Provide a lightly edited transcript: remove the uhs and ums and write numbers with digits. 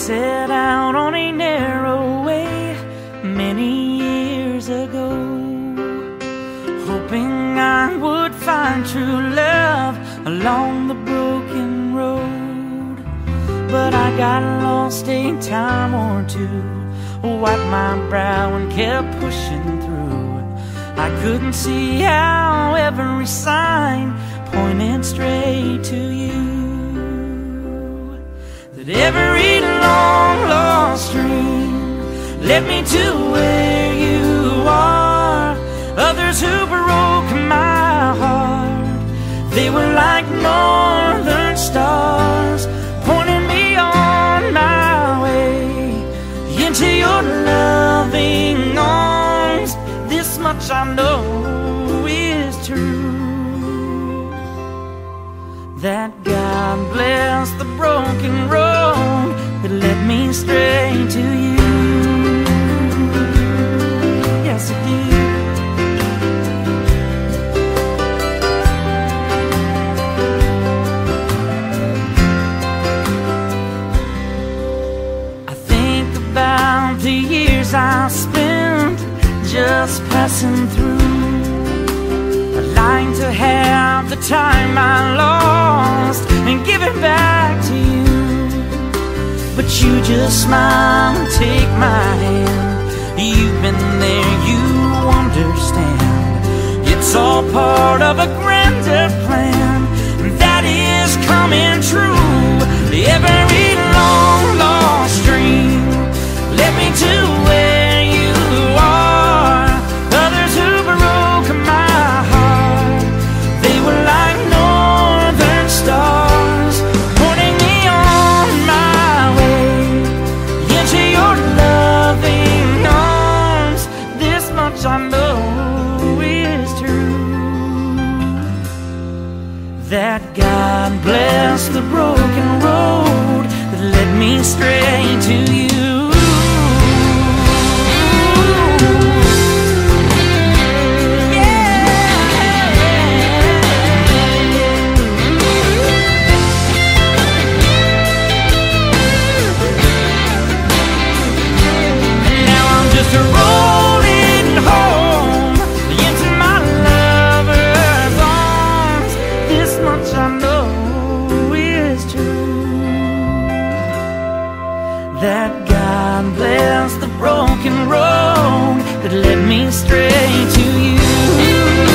set out on a narrow way many years ago, hoping I would find true love along the broken road. But I got lost a time or two, wiped my brow and kept pushing through. I couldn't see how every sign pointed straight to you. That every long lost dream led me to where you are. Others who broke my heart, they were like northern stars, pointing me on my way into your loving arms. This much I know is true, that God bless the broken road that led me straight to you. Yes, it did. I think about the years I spent just passing through, lying to have the time I lost and give it back to you. But you just smile and take my hand. You've been there, you understand. It's all part of a grander plan that is coming true. Every long lost dream led me to where you are. Others who broke my heart, they were like northern stars, pointing me on my way into your loving arms. This much I know is true, that God bless the broken road that led me straight to you. Rolling home into my lover's arms. This much I know is true, that God bless the broken road that led me straight to you.